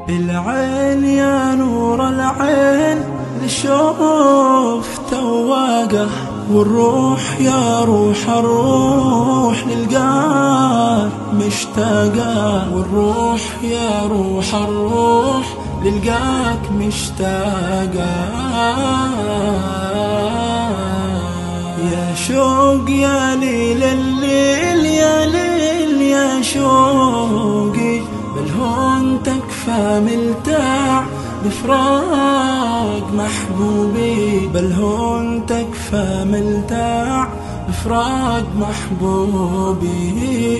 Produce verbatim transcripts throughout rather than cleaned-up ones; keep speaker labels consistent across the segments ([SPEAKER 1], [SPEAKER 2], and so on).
[SPEAKER 1] العين يا نور العين نشوف تواقه، والروح يا روح الروح نلقاك مشتاقة، والروح يا روح الروح نلقاك مشتاقة. يا شوق يا ليل الليل يا ليل يا شوقي، بالهون تكفى ملتاع بفراق محبوبي، بالهون تكفى ملتاع بفراق محبوبي.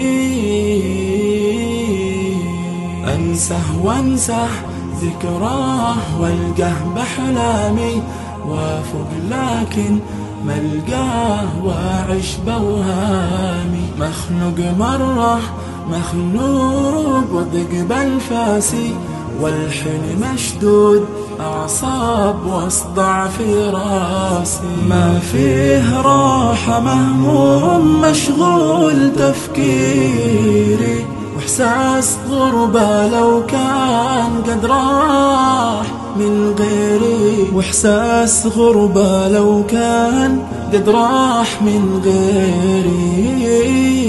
[SPEAKER 1] أنسه وانسه ذكراه والقاه بأحلامي وافق، لكن ملقاه واعش بوهامي. مخنوق مرة مخنوق وضق بانفاسي، والحين مشدود أعصاب واصدع في راسي. ما فيه راحة مهموم مشغول تفكيري، واحساس غربة لو كان قد راح من غيري، واحساس غربة لو كان قد راح من غيري.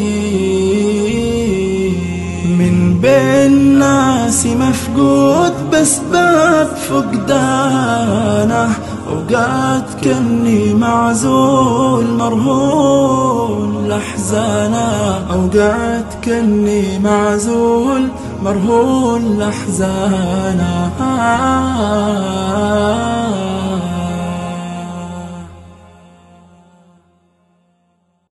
[SPEAKER 1] من بين ناسي مفقود بسبب فقدانه، أوقات كني معزول مرهون لأحزانه، أوقات كني معزول مرهون لأحزانه.